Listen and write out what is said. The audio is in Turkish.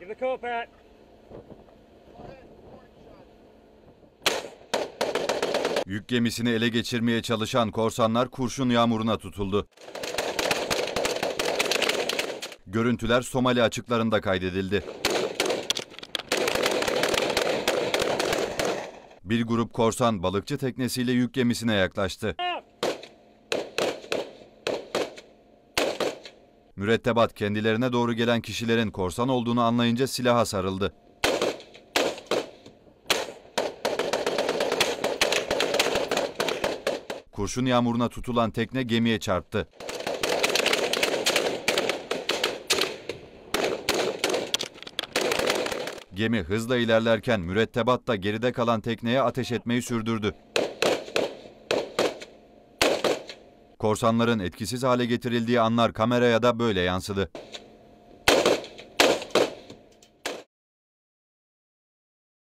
the car, Pat. Yük gemisini ele geçirmeye çalışan korsanlar kurşun yağmuruna tutuldu. Görüntüler Somali açıklarında kaydedildi. Bir grup korsan balıkçı teknesiyle yük gemisine yaklaştı. Mürettebat kendilerine doğru gelen kişilerin korsan olduğunu anlayınca silaha sarıldı. Kurşun yağmuruna tutulan tekne gemiye çarptı. Gemi hızla ilerlerken mürettebat da geride kalan tekneye ateş etmeyi sürdürdü. Korsanların etkisiz hale getirildiği anlar kameraya da böyle yansıdı.